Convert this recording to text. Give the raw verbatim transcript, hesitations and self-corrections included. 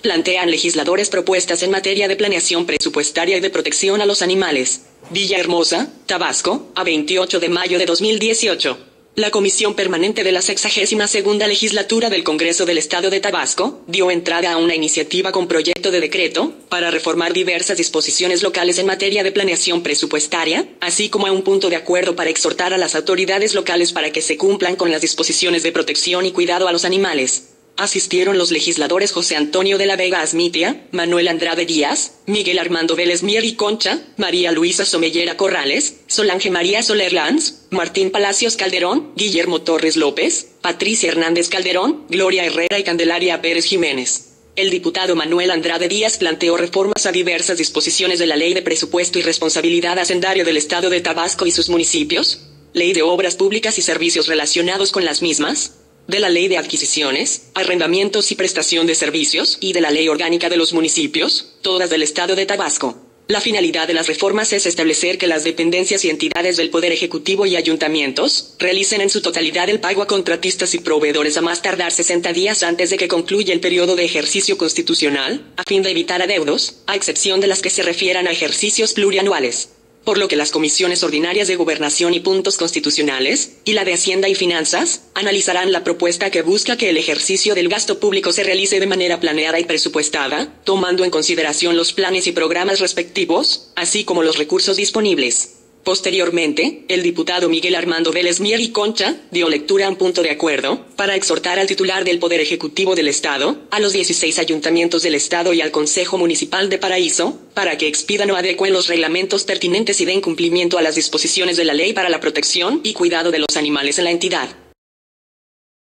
Plantean legisladores propuestas en materia de planeación presupuestaria y de protección a los animales. Villahermosa, Tabasco, a veintiocho de mayo de dos mil dieciocho. La Comisión Permanente de la sexagésima segunda Legislatura del Congreso del Estado de Tabasco dio entrada a una iniciativa con proyecto de decreto para reformar diversas disposiciones locales en materia de planeación presupuestaria, así como a un punto de acuerdo para exhortar a las autoridades locales para que se cumplan con las disposiciones de protección y cuidado a los animales. Asistieron los legisladores José Antonio de la Vega Asmitia, Manuel Andrade Díaz, Miguel Armando Vélez Mier y Concha, María Luisa Somellera Corrales, Solange María Soler Lanz, Martín Palacios Calderón, Guillermo Torres López, Patricia Hernández Calderón, Gloria Herrera y Candelaria Pérez Jiménez. El diputado Manuel Andrade Díaz planteó reformas a diversas disposiciones de la Ley de Presupuesto y Responsabilidad Hacendaria del Estado de Tabasco y sus municipios, Ley de Obras Públicas y Servicios relacionados con las mismas, de la Ley de Adquisiciones, Arrendamientos y Prestación de Servicios y de la Ley Orgánica de los Municipios, todas del Estado de Tabasco. La finalidad de las reformas es establecer que las dependencias y entidades del Poder Ejecutivo y ayuntamientos realicen en su totalidad el pago a contratistas y proveedores a más tardar sesenta días antes de que concluya el periodo de ejercicio constitucional, a fin de evitar adeudos, a excepción de las que se refieran a ejercicios plurianuales. Por lo que las comisiones ordinarias de Gobernación y Puntos Constitucionales, y la de Hacienda y Finanzas, analizarán la propuesta que busca que el ejercicio del gasto público se realice de manera planeada y presupuestada, tomando en consideración los planes y programas respectivos, así como los recursos disponibles. Posteriormente, el diputado Miguel Armando Vélez Mier y Concha dio lectura a un punto de acuerdo para exhortar al titular del Poder Ejecutivo del Estado, a los dieciséis ayuntamientos del Estado y al Consejo Municipal de Paraíso, para que expidan o adecúen los reglamentos pertinentes y den cumplimiento a las disposiciones de la ley para la protección y cuidado de los animales en la entidad.